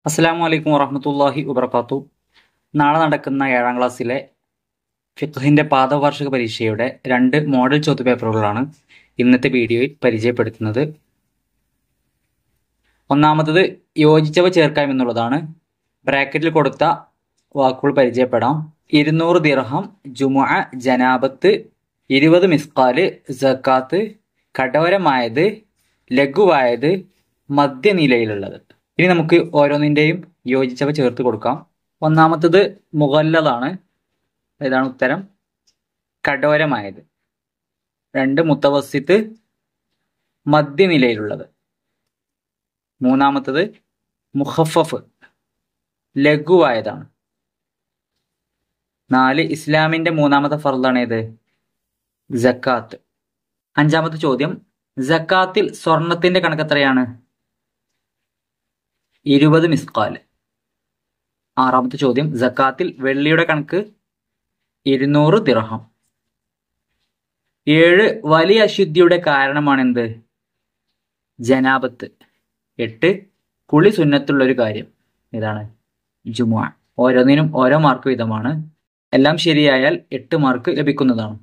അസ്സലാമു അലൈക്കും വറഹ്മത്തുള്ളാഹി വബറകാതുഹു. നാളെ നടക്കുന്ന 7ാം ക്ലാസ്സിലെ ഫിഖ്ഹിന്റെ പാദവാർഷിക പരീക്ഷയുടെ 2 മോഡൽ ചോദ്യപേപ്പറുകളാണ് ഇന്നത്തെ വീഡിയോയിൽ പരിചയപ്പെടുത്തുന്നത്. ഒന്നാമത്തത് യോജിച്ചവ ചേർക്കാം എന്നുള്ളതാണ്. ബ്രാക്കറ്റിൽ കൊടുത്ത വാക്കുകൾ പരിചയപ്പെടാം. 200 ദിർഹം, ജുമുഅ, ജനാബത്ത്, 20 മിസ്കാല്, സക്കാത്ത്, കഠോരമായത്, ലഘുവായത്, മധ്യനിലയിലുള്ളത്. ഇനി നമുക്ക് ഓരോന്നിൻ്റെയും യോജിച്ചവ ചേർത്ത് കൊടുക്കാം. ഒന്നാമത്തത് മുഗല്ലദാണ്. ഇതാണ് ഉത്തരം. കഠോരമായത്. 2 മുത്തവസ്സിത്ത്, മധ്യനിലയിലുള്ളത്. മൂന്നാമത്തത് മുഖഫഫ്, ലഘുവായതാണ്. 4 ഇസ്ലാമിന്റെ മൂന്നാമത്തെ ഫർളാണ് ഏത്? സക്കാത്ത്. അഞ്ചാമത്തെ ചോദ്യം, സക്കാത്തിൽ സ്വർണത്തിന്റെ കണക്ക് എത്രയാണ്? 20 മിസ്കാൽ. ആറാമത്തെ ചോദ്യം, സക്കാത്തിൽ വെള്ളിയുടെ കണക്ക് 200 ദിർഹം. 7 വലിയ അശുദ്ധിയുടെ കാരണമാണെന്ത്? ജനാബത്ത്. 8 കുളി സുന്നത്തുള്ള ഒരു കാര്യം. ഇതാണ് ജുമുഅ. ഓരോന്നിനും ഓരോ മാർക്ക് വീതമാണ്. എല്ലാം ശരിയായാൽ 8 മാർക്ക് ലഭിക്കുന്നതാണ്.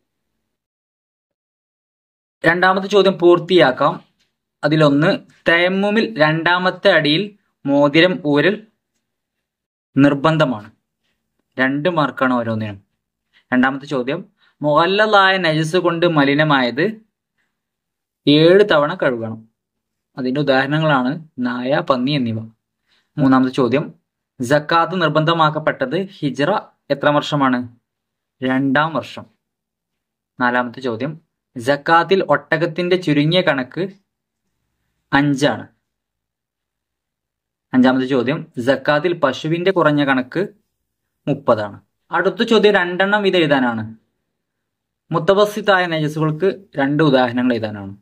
രണ്ടാമത്തെ ചോദ്യം പൂർത്തിയാക്കാം. അതിലൊന്ന്, തയമ്മുമിൽ രണ്ടാമത്തെ അടിയിൽ മോതിരം ഊരൽ നിർബന്ധമാണ്. 2 മാർക്കാണ് ഓരോന്നിനും. രണ്ടാമത്തെ ചോദ്യം, മുഗല്ലദായ നജസ് കൊണ്ട് മലിനമായത് 7 തവണ കഴുകണം. അതിന്റെ ഉദാഹരണങ്ങളാണ് നായ, പന്നി എന്നിവ. മൂന്നാമത്തെ ചോദ്യം, സക്കാത്ത് നിർബന്ധമാക്കപ്പെട്ടത് ഹിജ്റ എത്ര വർഷമാണ്? 2-ാം വർഷം. നാലാമത്തെ ചോദ്യം, സക്കാത്തിൽ ഒട്ടകത്തിന്റെ ചുരുങ്ങിയ കണക്ക് 5 ആണ്. അഞ്ചാമത്തെ ചോദ്യം, സക്കാത്തിൽ പശുവിന്റെ കുറഞ്ഞ കണക്ക് 30 ആണ്. അടുത്ത ചോദ്യം 2 എണ്ണം വീതം എഴുതാനാണ്. മുത്തവസ്സിത്തായ നജസുകൾക്ക് 2 ഉദാഹരണങ്ങൾ എഴുതാനാണ്.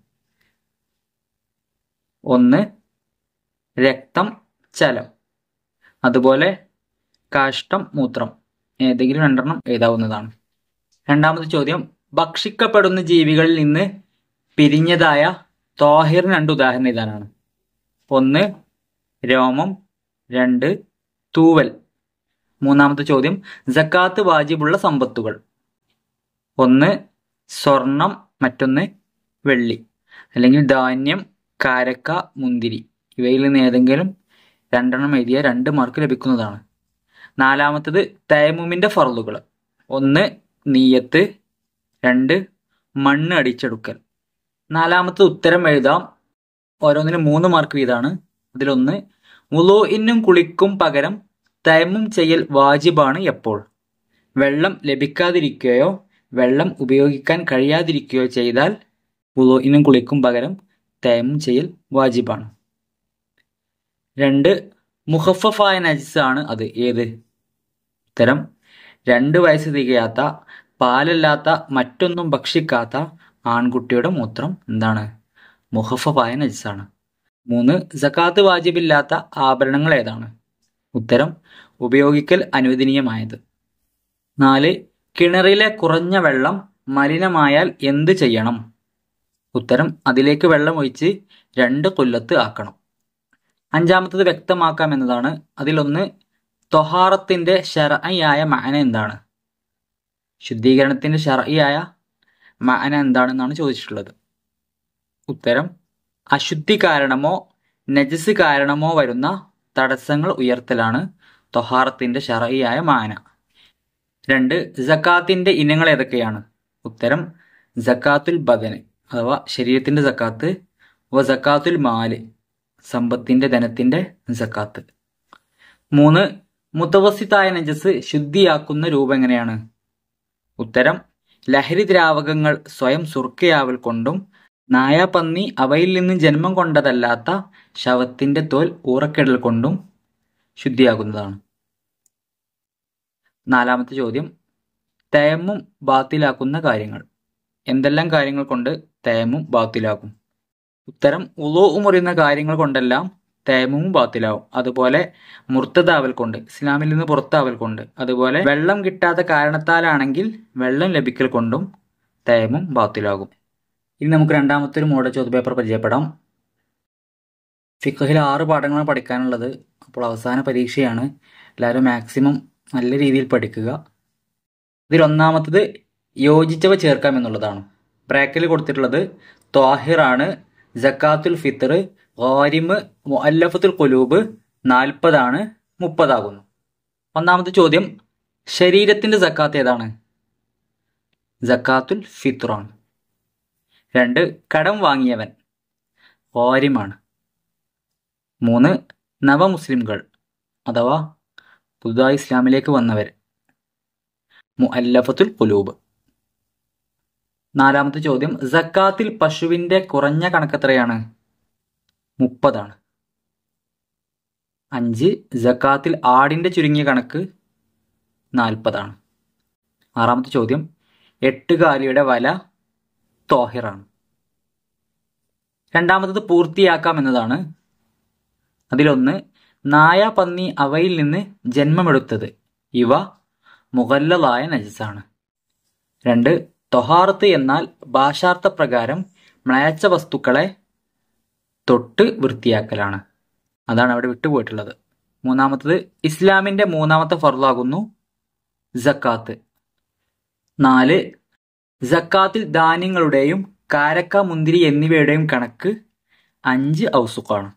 1 രക്തം, ചലം. അതുപോലെ കാഷ്ടം, മൂത്രം. ഏതെങ്കിലും 2 എണ്ണം എഴുതാവുന്നതാണ്. രണ്ടാമത്തെ ചോദ്യം, ഭക്ഷിക്കപ്പെടുന്ന ജീവികളിൽ നിന്ന് പിരിഞ്ഞതായ ത്വാഹിറിന് 2 ഉദാഹരണം എഴുതാനാണ്. 1 രോമം, 2 തൂവൽ. മൂന്നാമത്തെ ചോദ്യം, സക്കാത്ത് വാജിബുള്ള സമ്പത്തുകൾ. 1 സ്വർണം, മറ്റൊന്ന് വെള്ളി. അല്ലെങ്കിൽ ധാന്യം, കാരക്ക, മുന്തിരി. ഇവയിൽ നിന്ന് ഏതെങ്കിലും 2 എണ്ണം എഴുതിയ 2 മാർക്ക് ലഭിക്കുന്നതാണ്. നാലാമത്തത് തയമ്മുമിന്റെ ഫർളുകൾ. 1 നിയ്യത്ത്, 2 മണ്ണ് അടിച്ചെടുക്കൽ. നാലാമത്തെ ഉത്തരം എഴുതാം. ഓരോന്നിനും 3 മാർക്ക് വീതമാണ്. അതിലൊന്ന്, വുളൂഇനും കുളിക്കും പകരം തയമ്മും ചെയ്യൽ വാജിബാണ് എപ്പോൾ? വെള്ളം ലഭിക്കാതിരിക്കുകയോ വെള്ളം ഉപയോഗിക്കാൻ കഴിയാതിരിക്കുകയോ ചെയ്താൽ വുളൂഇനും കുളിക്കും പകരം തയമ്മും ചെയ്യൽ വാജിബാണ്. 2 മുഖഫഫായ നജസ് ആണ്. അത് ഏത്? ഉത്തരം 2 വയസ്സ് തികയാത്ത, പാലല്ലാത്ത, മറ്റൊന്നും ഭക്ഷിക്കാത്ത ആൺകുട്ടിയുടെ മൂത്രം എന്താണ്? മുഖഫഫായ നജസാണ്. 3 സക്കാത്ത് വാജിബില്ലാത്ത ആഭരണങ്ങൾ ഏതാണ്? ഉത്തരം ഉപയോഗിക്കൽ അനുവദനീയമായത്. 4 കിണറിലെ കുറഞ്ഞ വെള്ളം മലിനമായാൽ എന്ത് ചെയ്യണം? ഉത്തരം അതിലേക്ക് വെള്ളം ഒഴിച്ച് 2 കൊല്ലത്ത് ആക്കണം. അഞ്ചാമത്തത് വ്യക്തമാക്കാം എന്നതാണ്. അതിലൊന്ന്, ത്വഹാറത്തിന്റെ ശർഈയായ മഅന എന്താണ്? ശുദ്ധീകരണത്തിന്റെ ശർഈയായ മഅന എന്താണെന്നാണ് ചോദിച്ചിട്ടുള്ളത്. ഉത്തരം അശുദ്ധി കാരണമോ നജസ് കാരണമോ വരുന്ന തടസ്സങ്ങൾ ഉയർത്തലാണ് ത്വഹാറത്തിന്റെ ശർഈയായ മഅന. 2 സക്കാത്തിന്റെ ഇനങ്ങൾ ഏതൊക്കെയാണ്? ഉത്തരം സക്കാത്തുൽ ബദന് അഥവാ ശരീരത്തിന്റെ സക്കാത്ത്, സക്കാത്തുൽ മാല് സമ്പത്തിന്റെ, ധനത്തിന്റെ സക്കാത്ത്. 3 മുത്തവസ്സിത്തായ നജസ് ശുദ്ധിയാക്കുന്ന രൂപം എങ്ങനെയാണ്? ഉത്തരം ലഹരി ദ്രാവകങ്ങൾ സ്വയം സുർക്കയാവൽ കൊണ്ടും നായ, പന്നി അവയിൽ നിന്ന് ജന്മം കൊണ്ടതല്ലാത്ത ശവത്തിന്റെ തോൽ ഊറക്കെടൽ കൊണ്ടും ശുദ്ധിയാകുന്നതാണ്. നാലാമത്തെ ചോദ്യം, തയമ്മും ബാത്തിലാക്കുന്ന കാര്യങ്ങൾ. എന്തെല്ലാം കാര്യങ്ങൾ കൊണ്ട് തയമ്മും ബാത്തിലാകും? ഉത്തരം വുളൂ മുറിയുന്ന കാര്യങ്ങൾ കൊണ്ടെല്ലാം തയമ്മും ബാത്തിലാവും. അതുപോലെ മുർത്തദാവൽ കൊണ്ട്, ഇസ്ലാമിൽ നിന്ന് പുറത്താവൽ കൊണ്ട്, അതുപോലെ വെള്ളം കിട്ടാത്ത കാരണത്താലാണെങ്കിൽ വെള്ളം ലഭിക്കൽ കൊണ്ടും തയമ്മും ബാത്തിലാകും. ഇനി നമുക്ക് രണ്ടാമത്തെ ഒരു മോഡൽ ചോദ്യപേപ്പർ പരിചയപ്പെടാം. ഫിഖ്ഹിൽ 6 പാഠങ്ങളാണ് പഠിക്കാനുള്ളത്. അപ്പോൾ അവസാന പരീക്ഷയാണ്. എല്ലാവരും മാക്സിമം നല്ല രീതിയിൽ പഠിക്കുക. ഇതിലൊന്നാമത്തത് യോജിച്ചവ ചേർക്കാം എന്നുള്ളതാണ്. ബ്രാക്കറ്റിൽ കൊടുത്തിട്ടുള്ളത് ത്വാഹിറാണ്, സക്കാത്തുൽ ഫിത്തർ, ഗാരിമ്, മുഅല്ലഫത്തുൽ ഖുലൂബ് 40 30 ഒന്നാമത്തെ ചോദ്യം, ശരീരത്തിന്റെ സക്കാത്ത് ഏതാണ്? സക്കാത്തുൽ ഫിത്റാണ്. 2, കടം വാങ്ങിയവൻ, ഗാരിമാണ്. 3, നവമുസ്ലിംകൾ അഥവാ പുതുതായി ഇസ്ലാമിലേക്ക് വന്നവർ, മുഅല്ലഫത്തുൽ ഖുലൂബ്. 4ാമത്തെ ചോദ്യം, സക്കാത്തിൽ പശുവിന്റെ കുറഞ്ഞ കണക്കെത്രയാണ്? 30. 5, സക്കാത്തിൽ ആടിന്റെ ചുരുങ്ങിയ കണക്ക് 40. 6ാമത്തെ ചോദ്യം, 8 കാലിയുടെ വല ത്വാഹിറാണ്. 2ാമത്തത് പൂർത്തിയാക്കാം എന്നതാണ്. അതിലൊന്ന്, നായ, പന്നി അവയിൽ നിന്ന് ജന്മമെടുത്തത്, ഇവ മുഗല്ലദായ നജസാണ്. 2, ത്വഹാറത്ത് എന്നാൽ ഭാഷാർത്ഥ പ്രകാരം മ്ലേച്ഛ വസ്തുക്കളെ തൊട്ട് വൃത്തിയാക്കലാണ്. അതാണ് അവിടെ വിട്ടുപോയിട്ടുള്ളത്. 3ാമത്തത്, ഇസ്ലാമിന്റെ 3ാമത്തെ ഫർളാകുന്നു സക്കാത്ത്. 4, സക്കാത്തിൽ ധാന്യങ്ങളുടെയും കാരക്ക, മുന്തിരി എന്നിവയുടെയും കണക്ക് 5 ഔസുഖാണ്.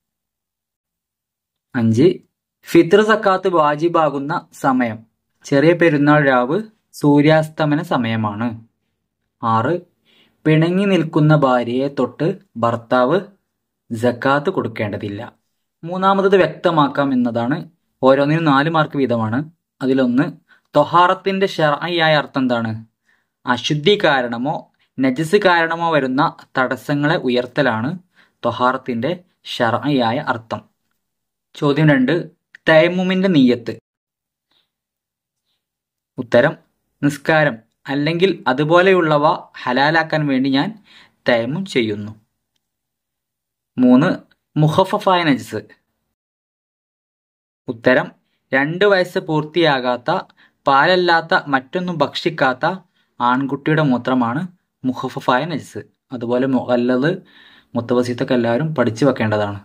5, ഫിത്ർ സക്കാത്ത് വാജിബാകുന്ന സമയം ചെറിയ പെരുന്നാൾ രാവ് സൂര്യാസ്തമന സമയമാണ്. 6, പിണങ്ങി നിൽക്കുന്ന ഭാര്യയെ തൊട്ട് ഭർത്താവ് സക്കാത്ത് കൊടുക്കേണ്ടതില്ല. 3ാമത്തത് വ്യക്തമാക്കാം എന്നതാണ്. ഓരോന്നിനും 4 മാർക്ക് വീതമാണ്. അതിലൊന്ന്, ത്വഹാറത്തിന്റെ ശർഈയായ അർത്ഥം എന്താണ്? അശുദ്ധി കാരണമോ നജസ് കാരണമോ വരുന്ന തടസ്സങ്ങളെ ഉയർത്തലാണ് ത്വഹാറത്തിന്റെ ശർഈയായ അർത്ഥം. ചോദ്യം 2, തയമ്മുമിന്റെ നിയ്യത്ത്. ഉത്തരം, നിസ്കാരം അല്ലെങ്കിൽ അതുപോലെയുള്ളവ ഹലാലാക്കാൻ വേണ്ടി ഞാൻ തയമ്മും ചെയ്യുന്നു. 3, മുഖഫഫായ നജസ്. ഉത്തരം, 2 വയസ്സ് പൂർത്തിയാകാത്ത, പാലല്ലാത്ത, മറ്റൊന്നും ഭക്ഷിക്കാത്ത ആൺകുട്ടിയുടെ മൂത്രമാണ് മുഖഫഫായ നജസ്. അതുപോലെ മുഗല്ലദ്, മുത്തവസിത്തൊക്കെ എല്ലാവരും പഠിച്ചു വെക്കേണ്ടതാണ്.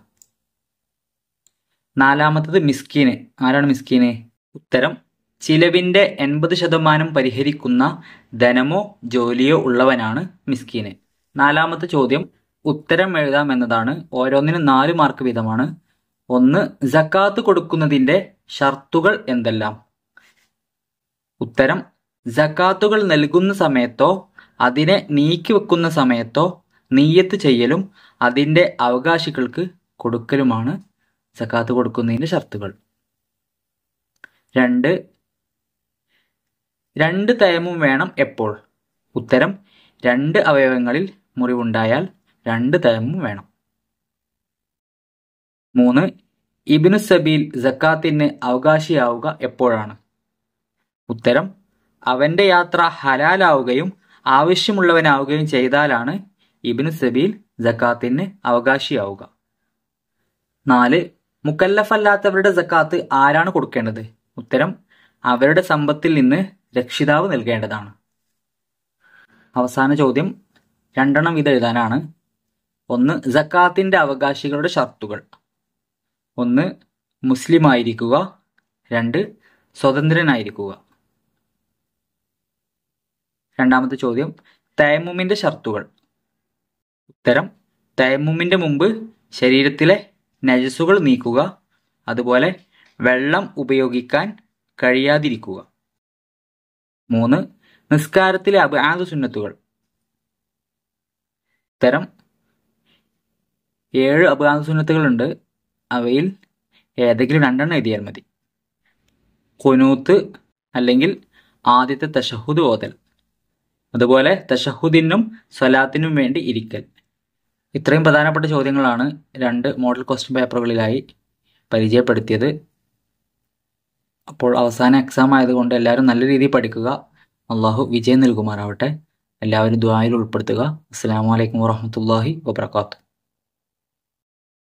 4ാമത്തത് മിസ്കീന്. ആരാണ് മിസ്കീന്? ഉത്തരം, ചിലവിന്റെ 80% പരിഹരിക്കുന്ന ധനമോ ജോലിയോ ഉള്ളവനാണ് മിസ്കീന്. 4ാമത്തെ ചോദ്യം, ഉത്തരം എഴുതാം എന്നതാണ്. ഓരോന്നിനും 4 മാർക്ക് വീതമാണ്. 1, സക്കാത്ത് കൊടുക്കുന്നതിന്റെ ഷർത്തുകൾ എന്തെല്ലാം? ഉത്തരം, സക്കാത്തുകൾ നൽകുന്ന സമയത്തോ അതിനെ നീക്കിവെക്കുന്ന സമയത്തോ നിയ്യത്ത് ചെയ്യലും അതിന്റെ അവകാശികൾക്ക് കൊടുക്കലുമാണ് സക്കാത്ത് കൊടുക്കുന്നതിന്റെ ഷർത്തുകൾ. 2 തയമ്മും വേണം എപ്പോൾ? ഉത്തരം, 2 അവയവങ്ങളിൽ മുറിവുണ്ടായാൽ 2 തയമ്മും വേണം. 3, ഇബ്നു സബീൽ സക്കാത്തിന് അവകാശിയാവുക എപ്പോഴാണ്? ഉത്തരം, അവന്റെ യാത്ര ഹലാലാവുകയും ആവശ്യമുള്ളവനാവുകയും ചെയ്താലാണ് ഇബ്നു സബീൽ സക്കാത്തിന് അവകാശിയാവുക. 4, മുക്കല്ലഫല്ലാത്തവരുടെ സക്കാത്ത് ആരാണ് കൊടുക്കേണ്ടത്? ഉത്തരം, അവരുടെ സമ്പത്തിൽ നിന്ന് രക്ഷിതാവ് നൽകേണ്ടതാണ്. അവസാന ചോദ്യം 2 വീതം എഴുതാനാണ്. 1, സക്കാത്തിന്റെ അവകാശികളുടെ ഷർത്തുകൾ. 1, മുസ്ലിം ആയിരിക്കുക. 2, സ്വതന്ത്രനായിരിക്കുക. 2ാമത്തെ ചോദ്യം, തയമ്മുമിന്റെ ഷർത്തുകൾ. ഉത്തരം, തയമ്മുമിന്റെ മുമ്പ് ശരീരത്തിലെ നജസുകൾ നീക്കുക. അതുപോലെ വെള്ളം ഉപയോഗിക്കാൻ കഴിയാതിരിക്കുക. 3, നിസ്കാരത്തിലെ അബ്ആദു സുന്നത്തുകൾ. ഉത്തരം, 7 അബ്ആദു സുന്നത്തുകളുണ്ട്. അവയിൽ ഏതെങ്കിലും 2 എഴുതിയാൽ മതി. ഖുനൂത്ത് അല്ലെങ്കിൽ ആദ്യത്തെ തശഹുദ് ഓതൽ, അതുപോലെ തശഹുദിനും സ്വലാത്തിനും വേണ്ടി ഇരിക്കൽ. ഇത്രയും പ്രധാനപ്പെട്ട ചോദ്യങ്ങളാണ് 2 മോഡൽ ക്വസ്റ്റ്യൻ പേപ്പറുകളിലായി പരിചയപ്പെടുത്തിയത്. അപ്പോൾ അവസാന എക്സാം ആയതുകൊണ്ട് എല്ലാവരും നല്ല രീതിയിൽ പഠിക്കുക. അള്ളാഹു വിജയം നൽകുമാറാവട്ടെ. എല്ലാവരും ദുആയിൽ ഉൾപ്പെടുത്തുക. അസ്സലാമു അലൈക്കും വറഹ്മത്തുള്ളാഹി വബറകാതുഹു.